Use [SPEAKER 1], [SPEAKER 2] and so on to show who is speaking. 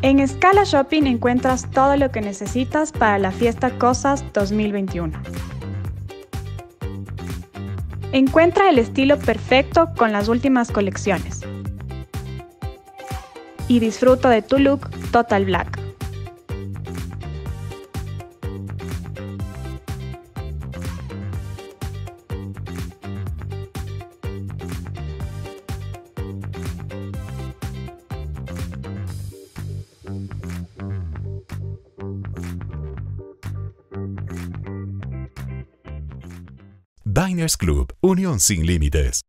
[SPEAKER 1] En Scala Shopping encuentras todo lo que necesitas para la fiesta Cosas 2021. Encuentra el estilo perfecto con las últimas colecciones. Y disfruta de tu look Total Black.
[SPEAKER 2] Diners Club, unión sin límites.